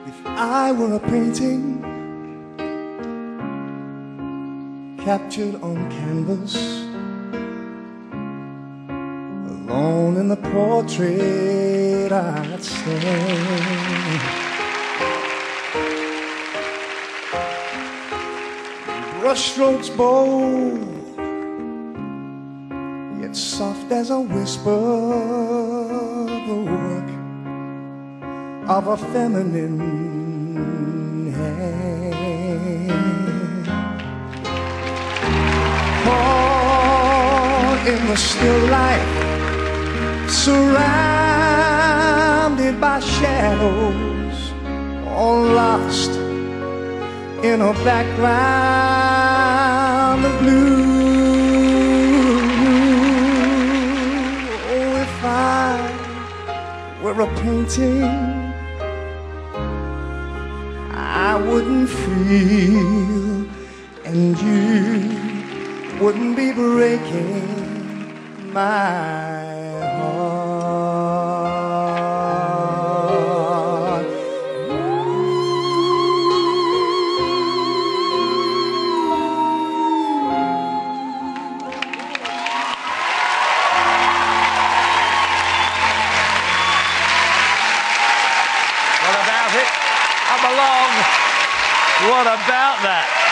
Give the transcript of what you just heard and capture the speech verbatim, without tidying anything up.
If I were a painting captured on canvas, alone in the portrait I'd stand. Brushstrokes bold, yet soft as a whisper, the work of a feminine hand. Caught in the still light, surrounded by shadows, all lost in a background of blue. Oh, if I were a painting, I wouldn't feel, and you wouldn't be breaking my heart. What about it? Come along. What about that?